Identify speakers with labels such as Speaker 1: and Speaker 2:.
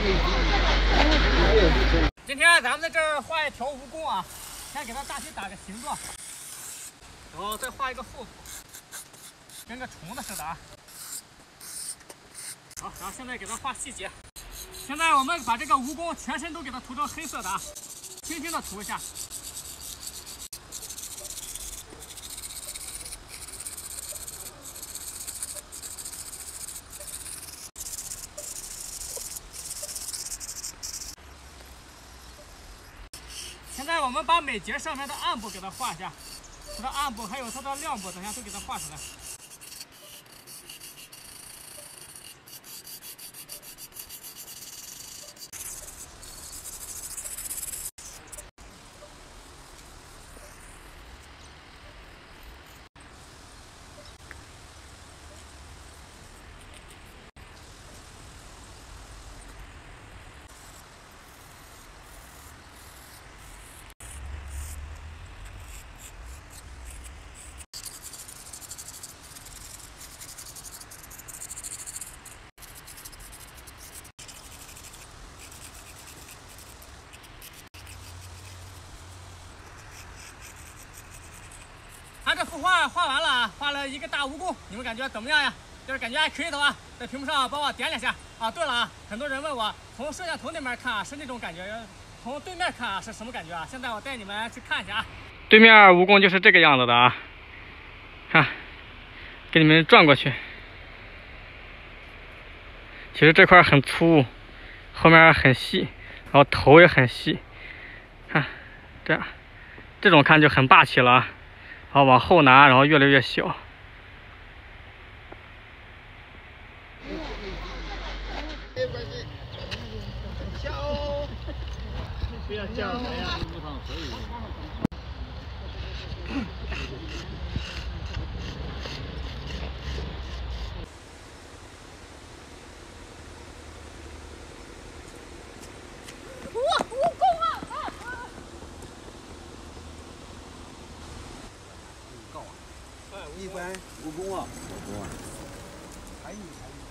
Speaker 1: 今天咱们在这儿画一条蜈蚣啊，先给它大体打个形状，然后再画一个腹部，跟个虫子似的啊。好，然后现在给它画细节。现在我们把这个蜈蚣全身都给它涂成黑色的啊，轻轻的涂一下。 现在我们把每节上面的暗部给它画一下，它的暗部还有它的亮部，等下都给它画出来。这幅画画完了啊，画了一个大蜈蚣，你们感觉怎么样呀？就是感觉还可以的话，在屏幕上帮我点两下啊。对了啊，很多人问我从摄像头那边看啊是那种感觉，从对面看啊是什么感觉啊？现在我带你们去看一下啊。对面蜈蚣就是这个样子的啊，看，给你们转过去。其实这块很粗，后面很细，然后头也很细，看，这样，这种看就很霸气了啊。 然后往后拿，然后越来越小。不要叫了呀！哇，蜈蚣啊！
Speaker 2: 一般蜈蚣啊，还有。